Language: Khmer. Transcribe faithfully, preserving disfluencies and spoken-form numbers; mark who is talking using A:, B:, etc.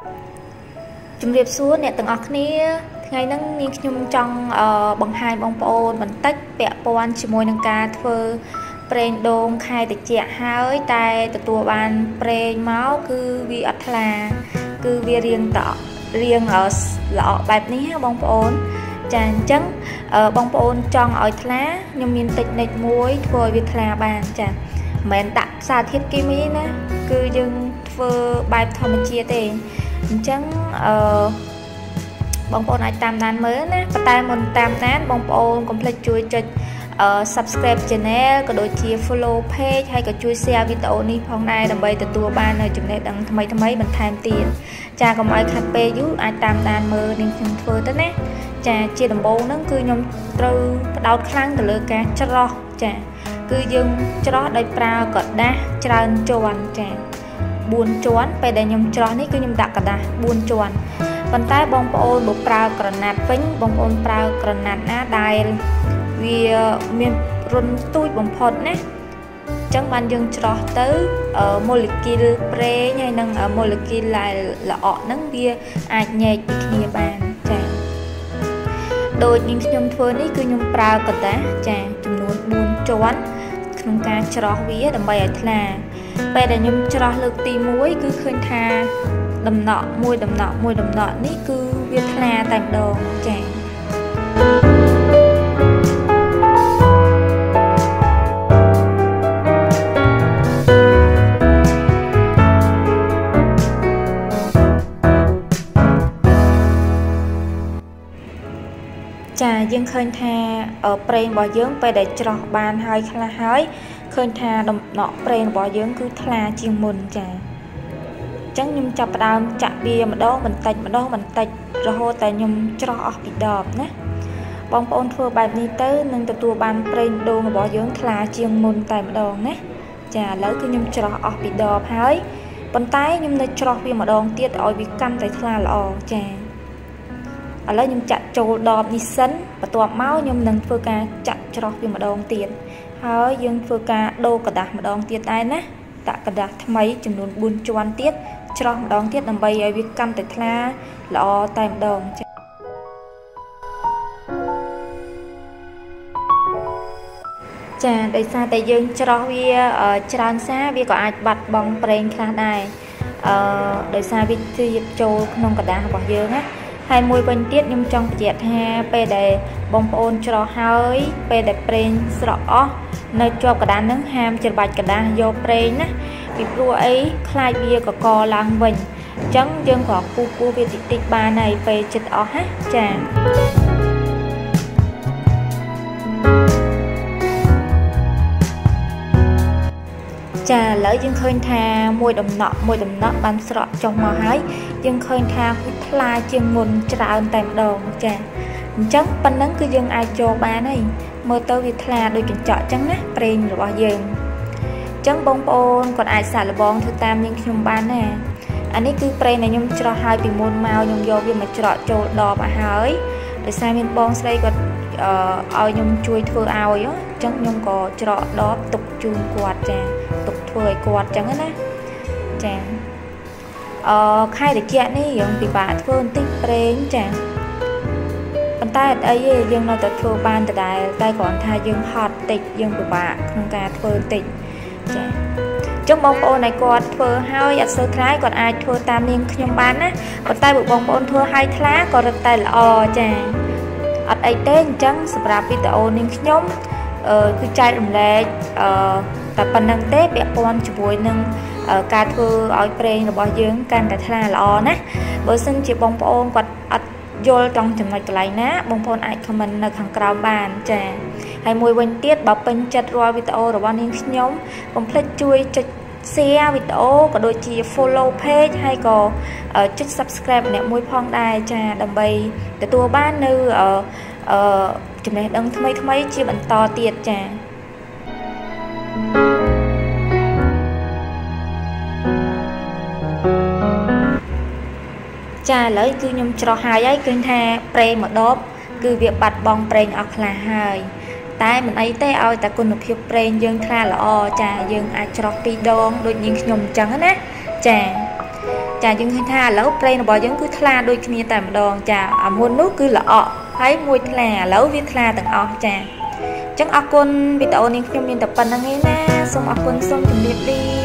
A: ជំរាបសួរអ្នកទាំងអស់គ្នាថ្ងៃហ្នឹងនាងខ្ញុំចង់បង្ហាញបងប្អូនបន្តិចពាក់ព័ន្ធជាមួយនឹងការធ្វើប្រេងដូងខែត្រជាក់ហើយតែទទួលបានប្រេងមកគឺវាអត់ថ្លាគឺវារៀងតរៀងល្អបែបនេះបងប្អូនចាអញ្ចឹងបងប្អូនចង់ឲ្យថ្លាខ្ញុំមានតិចនិចមួយធ្វើឲ្យវាថ្លាបានចាមិនមែនដាក់សារធាតុគីមីណាគឺយើងធ្វើបែបធម្មជាតិទេអញ្ចឹងអឺបងប្អូនអាចតាមដានមើលណាប៉ុន្តែមុនតាមដានបងប្អូនកុំភ្លេចជួយចុច subscribe channel ក៏ដូចជា follow page ហើយក៏ជួយ share វីដេអូនេះផងដែរដើម្បីទទួលបាននូវចំណេះដឹងថ្មីថ្មីបន្ថែមទៀតចាកុំឲ្យខាត់ពេលយូរអាចតាមដានមើលនាងខ្ញុំធ្វើទៅណាចាជាដំបូងហ្នឹងគឺខ្ញុំត្រូវផ្ដោតខ្លាំងទៅលើការច្រោះចាគឺយើងច្រោះដោយប្រើกระดาษច្រើនជាន់ចាបួនជាន់ពេលដែលខ្ញុំច្រោះនេះគឺខ្ញុំដាក់กระดาษបួនជាន់ប៉ុន្តែបងប្អូនបើប្រើក្រណាត់វិញបងប្អូនប្រើក្រណាត់ណាដែលវាមានរុនទូចបំផុតណាអញ្ចឹងបានយើងច្រោះទៅម៉ូលេគុលប្រេងហើយនិងម៉ូលេគុលល្អក់ហ្នឹងវាអាចញែកពីគ្នាបានចាដូចនាងខ្ញុំធ្វើនេះគឺខ្ញុំប្រើกระดาษចាចំនួនបួនជាន់ក្នុងការច្រោះវាដើម្បីឲ្យថ្លាពេលដែលខ្ញុំច្រោះលើកទីមួយគឺឃើញថាដំណក់មួយដំណក់មួយដំណក់នេះគឺវាថ្លាតែម្ដងចាចាយើងឃើញថាប្រេងរបស់យើងពេលដែលច្រោះបានហើយខ្លះហើយឃើញថាដំណក់ប្រេងរបស់យើងគឺថ្លាជាងមុនចាអញ្ចឹងខ្ញុំចាប់ផ្ដើមចាក់វាម្ដងបន្តិចម្ដងបន្តិចរហូតតែខ្ញុំច្រោះអស់ពីដបណាបងប្អូនធ្វើបែបនេះទៅនឹងទទួលបានប្រេងដូងរបស់យើងថ្លាជាងមុនតែម្ដងណាចាឥឡូវគឺខ្ញុំច្រោះអស់ពីដបហើយប៉ុន្តែខ្ញុំនៅច្រោះវាម្ដងទៀតឲ្យវាកាន់តែថ្លាល្អចាឥឡូវខ្ញុំចាក់ចូលដបនេះសិនបន្ទាប់មកខ្ញុំនឹងធ្វើការចាក់ច្រោះវាម្ដងទៀតហើយយើងធ្វើការដូរกระดาษម្ដងទៀតដែរណាដាក់กระดาษថ្មីចំនួនបួនជាន់ទៀតច្រោះម្ដងទៀតដើម្បីឲ្យវាកាន់តែថ្លាល្អតែម្ដងចាដោយសារតែយើងច្រោះវាច្រើនសារវាក៏អាចបាត់បង់ប្រេងខ្លះដែរអឺដោយសារវាទាបចូលក្នុងกระดาษរបស់យើងណាហើយមួយវិញទៀតខ្ញុំចង់បញ្ជាក់ថាពេលដែលបងប្អូនច្រោះហើយពេលដែលប្រេងស្រក់អស់នៅជាប់កណ្ដាលហ្នឹងហាមច្របាច់កណ្ដាលយកប្រេងណាពីព្រោះអីខ្លាចវាកកឡើងវិញអញ្ចឹងយើងក៏គូគូវាតិចតិចបានហើយពេលចិត្តអស់ណាចាចាឥឡូវយើងឃើញថាមួយដំណក់មួយដំណក់បានស្រក់ចុះមកហើយយើងឃើញថាវាថ្លាជាងមុនច្រើនតែម្ដងចាអញ្ចឹងប៉ុណ្ណឹងគឺយើងអាចយកបានហើយមើលទៅវាថ្លាដូចកញ្ចក់អញ្ចឹងណាប្រេងរបស់យើងអញ្ចឹងបងប្អូនគាត់អាចសាកល្បងធ្វើតាមនាងខ្ញុំបានណាអានេះគឺប្រេងដែលខ្ញុំច្រោះហើយពីមុនមកខ្ញុំយកវាមកច្រកចូលដបឲ្យហើយដោយសារមានបងស្រីគាត់ឲ្យខ្ញុំជួយធ្វើឲ្យអញ្ចឹងខ្ញុំក៏ច្រកដបទុកជូនគាត់ចាទុកធ្វើឲ្យគាត់អញ្ចឹងណាចាអឺខែត្រជាក់នេះយើងពិបាកធ្វើបន្តិចប្រេងចាប៉ុន្តែអត់អីទេយើងនៅតែធ្វើបានដដែលតែគ្រាន់ថាយើងហត់តិចយើងពិបាកក្នុងការធ្វើតិចចាអញ្ចឹងបងប្អូនឲ្យគាត់ធ្វើហើយអត់សូវថ្លៃគាត់អាចធ្វើតាមនាងខ្ញុំបានណាប៉ុន្តែបើបងប្អូនធ្វើឲ្យថ្លាក៏រឹតតែល្អចាអត់អីទេអញ្ចឹងសម្រាប់វីដេអូនាងខ្ញុំអឺគឺចែករំលែកអឺតែប៉ុណ្្នឹងទេពាក់ព័ន្ធជាមួយនឹងការធ្វើឲ្យប្រេងរបស់យើងកាន់តែថ្លាល្អណាបើសិនជាបងប្អូនគាត់អត់យល់ត្រង់ចំណុចកន្លែងណាបងប្អូនអាច comment នៅខាងក្រោមបានចាហើយមួយវិញទៀតបើពេញចិត្តរាល់វីដេអូរបស់នាងខ្ញុំកុំភ្លេចជួយចុច share វីដេអូក៏ដូចជា follow page ហើយក៏ចុច subscribe ម្នាក់មួយផងដែរចាដើម្បីទទួលបាននៅអឺចំណេះដឹងថ្មីថ្មីជាបន្តទៀតចាចាឥឡូវគឺខ្ញុំច្រោះហើយហើយឃើញថាប្រេងមួយដបគឺវាបាត់បង់ប្រេងអស់ខ្លះហើយតែមិនអីទេឲ្យតែគុណភាពប្រេងយើងថ្លាល្អចាយើងអាចច្រោះពីរដងដូចនាងខ្ញុំអញ្ចឹងណាចាចាយើងឃើញថាឥឡូវប្រេងរបស់យើងគឺថ្លាដូចគ្នាតែម្ដងចាអាមុននោះគឺល្អក់ហើយមួយថ្លាឥឡូវវាថ្លាទាំងអស់ចាអញ្ចឹងអរគុណវីដេអូនេះខ្ញុំមានតែប៉ុណ្្នឹងឯណាសូមអរគុណសូមជម្រាបលា